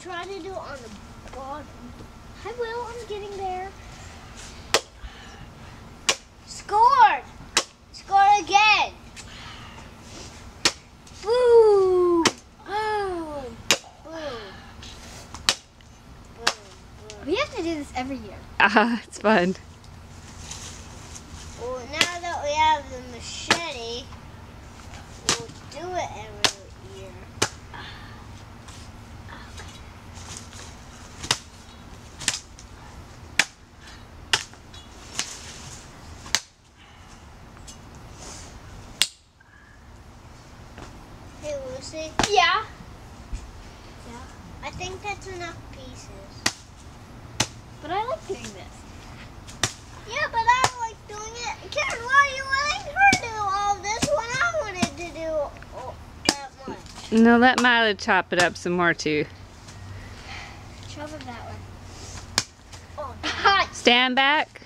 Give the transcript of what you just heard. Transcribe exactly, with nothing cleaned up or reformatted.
try to do it on the bottom. I will. I'm getting there. Scored! Score again! Boom! Boom! Boom! We have to do this every year. Ah, it's fun. Well, now that we have the machete, we'll do it every year. Hey, Lucy. Yeah. Yeah. I think that's enough pieces. But I like doing this. Yeah, but I like doing it. Karen, why are you letting her do all this when I wanted to do all that much? No, let Mila chop it up some more too. Shove it that way. Oh, Hot. Stand back.